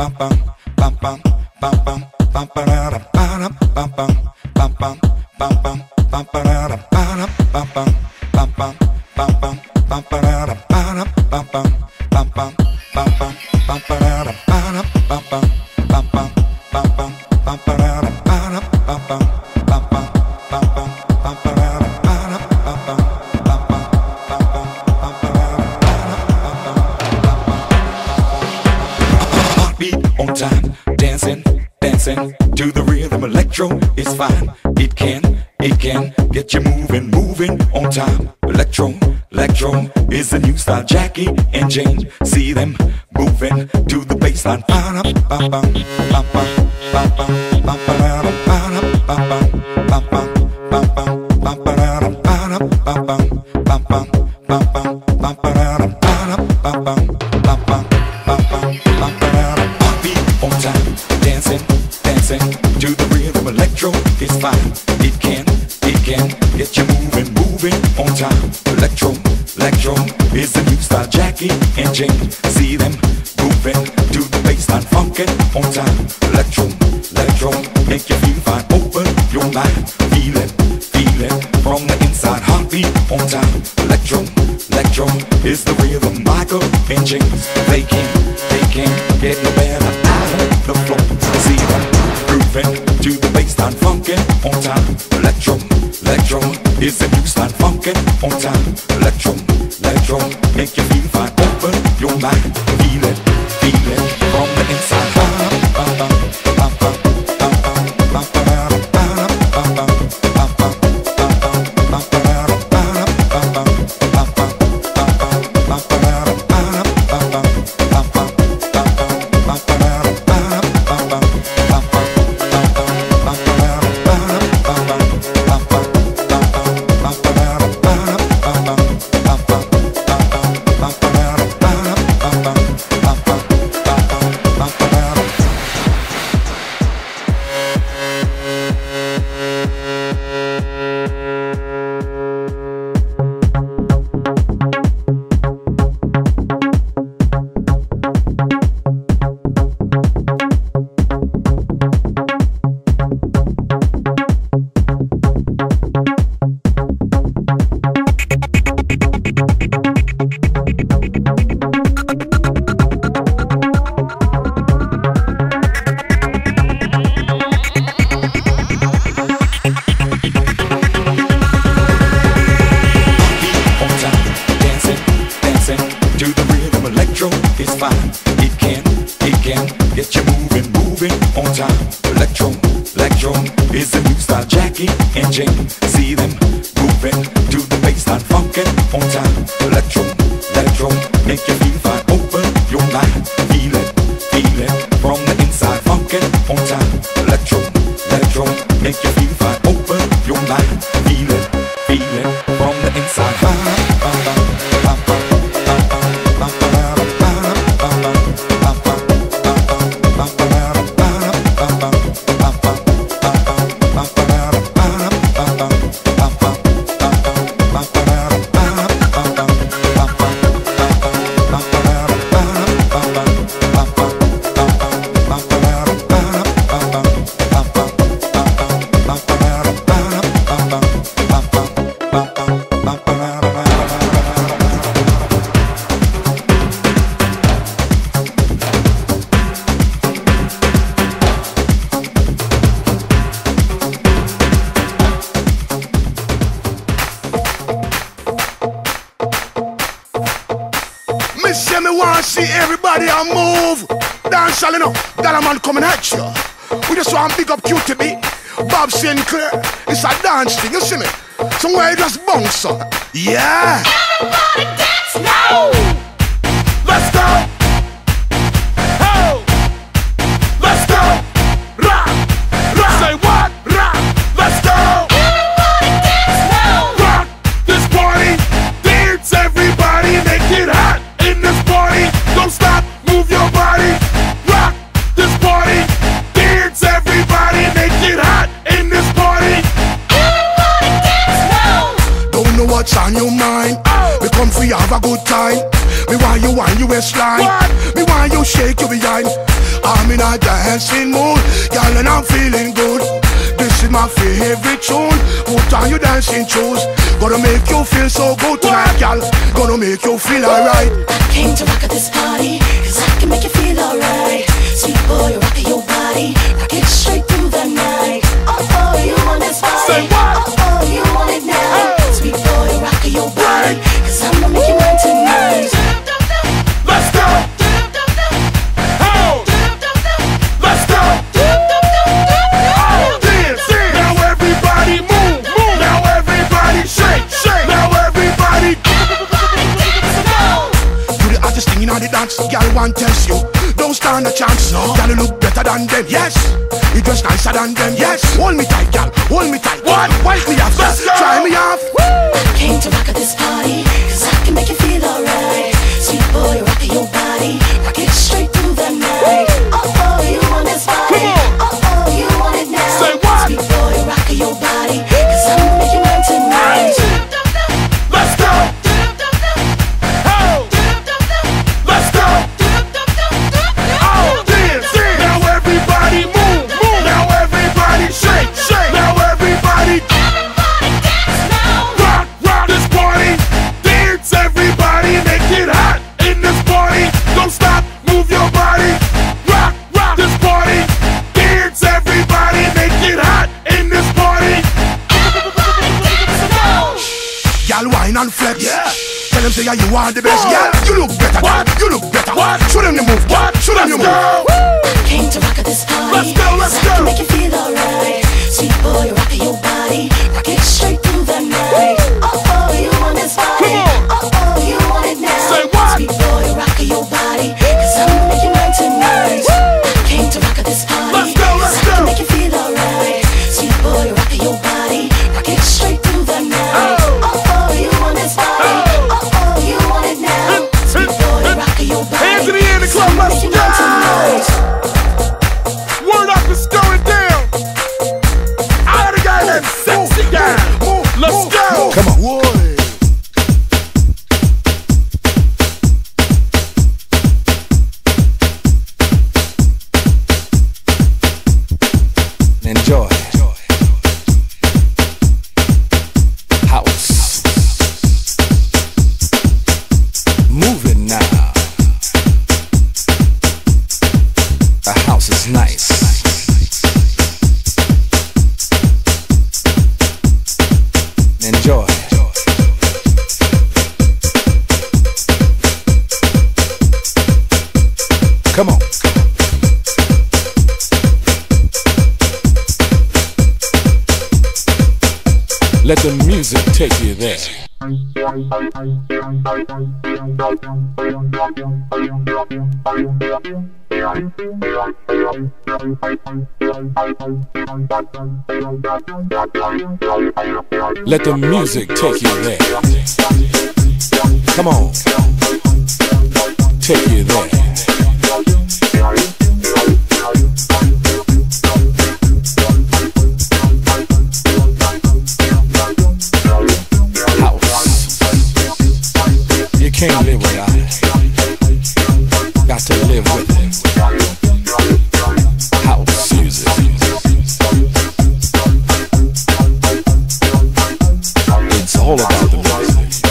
To the rhythm, electro is fine. It can get you moving on time. Electro is the new style. Jackie and Jane, see them moving to the bassline. To the rhythm, electro is fine. It can get you moving on time. Electro is the new style. Jackie and Jane, see them moving to the bassline, funkin' on time. Electro make you feel fine. Open your mind, feel it from the inside. Heartbeat on time. Electro is the rhythm. Michael and James, they can't get no better out of the floor. See them grooving to the bassline, funkin' on time. Electro is the new style, funkin' on time. Electro make you feel fine. Open your mind, feel it from the inside. See everybody a move. Dance all enough. That man coming at you. We just want to pick up QTB, Bob Sinclair. It's a dance thing, you see me? Somewhere you just bounce on. Yeah. Everybody dance now. Let's go. Oh. Let's go. Rock. Rock. Say what? Rock. Let's go. Everybody dance now. Rock this party. Dance everybody. Make it hot in this party. Don't stop, move your body. Rock this party. Dance everybody. Make it hot in this party. Everybody dance now. Don't know what's on your mind. come for you have a good time. Me want you on your waistline. Me want you shake your behind. I'm in a dancing mood, girl, and I'm feeling good. This is my favorite tune. Put on your dancing shoes. Gonna make you feel so good tonight, girl. Gonna make you feel alright. I came to rock at this party, cause I can make you feel alright. Sweet boy, rock your body, rock it straight through the night. Oh, you want this body? Say what? Oh, you want it now? Sweet boy, rock your body, cause I'ma make you mine tonight. Let's go! Oh! Let's go! Oh, dance, dance! Now everybody move, move! Now everybody shake, shake! Now everybody do the hottest thing in all the dance, girl want test you. Don't stand a chance, no. Girl, you look better than them, yes. You dress nicer than them, yes. Hold me tight, girl, hold me tight. What? Wipe me off, try me off. I came to rock at this party, cause I can make you feel alright. Sweet boy, rock your body, rock it straight through the night. Oh, you want this body? Oh, you want it now? Say what? Sweet boy, rock your body, cause I'ma make you mine tonight. Let's go! Oh! Let's go! Oh, dance, dance! Now everybody move, move! Now everybody shake, shake! Now everybody dance now. rock, rock this party! Dance, everybody, make it hot in this party! Don't stop, move your body! Rock, rock this party! Dance, everybody, make it hot in this party! Y'all wine and flex. Yeah. Tell them say yeah, you are the best. Yeah. You look better. What? You look better. What? Show them the move. What? Show them the move. Came to rock at this party. Let's go, let's cause I can go. make you feel alright. Sweet boy, rock your body, rock it straight through the night. Oh, you want this body? Oh, you want it now? Say what? Sweet boy, rock your body, cause I'ma make you mine tonight. Came to rock at this party. Let's go, let's cause I can go. make you feel alright. Sweet boy, rock your body, rock it straight through the night. Oh, you want this body? Oh, you want it now? Sweet boy, rock your body. Hands in the air in the club, cause I'ma let's make you go. mine tonight. Word up, it's going down. I had a guy named Sexy Guy. Let's go. Come on. Enjoy. House. Move it now. The house is nice. Enjoy. Come on. Let the music take you there. Let the music take you there. Come on. Take you there. Can't live without it. Got to live with it. House music. It's all about the music.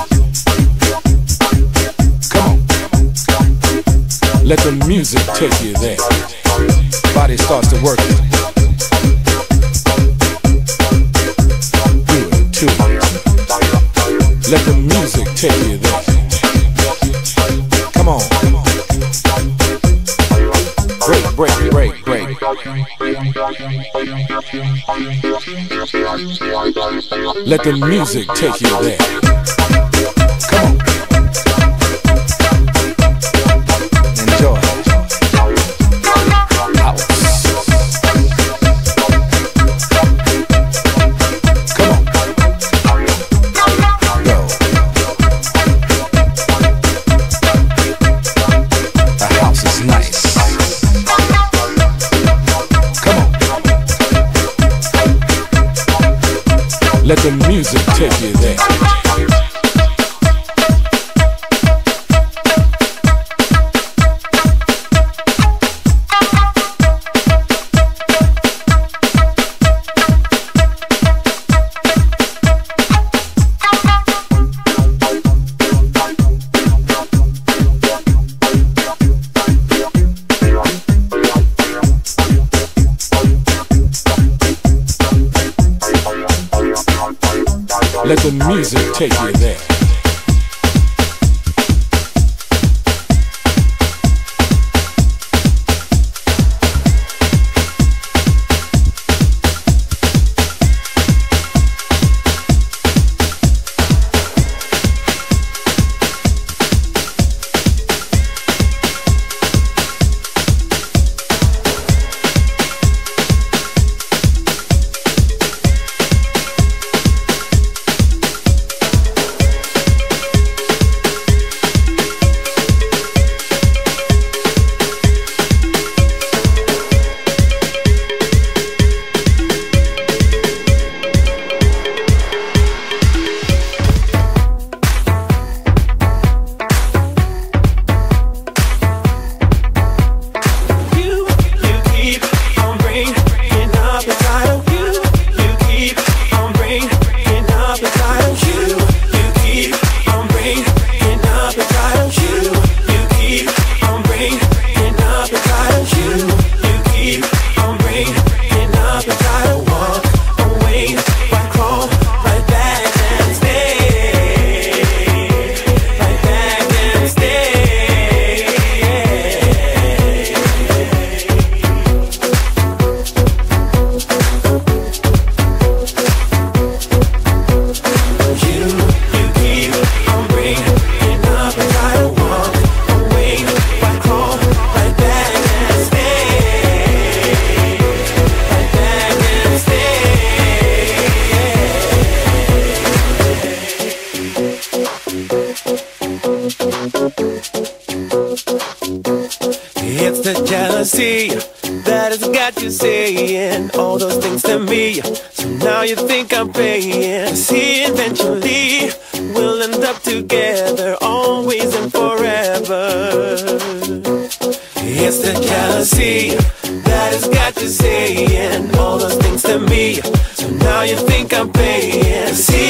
Come on. Let the music take you there. Body starts to work. Do it too. Let the music take you there. Come on. Break, break, break, break. Let the music take you there. Come on. Enjoy. House. Come on. Go. The house is nice. Come on. Let the music take you there. Let the music take you there. It's the jealousy that has got you saying all those things to me. So now you think I'm paying. See, eventually we'll end up together, always and forever. It's the jealousy that has got you saying all those things to me. So now you think I'm paying. See,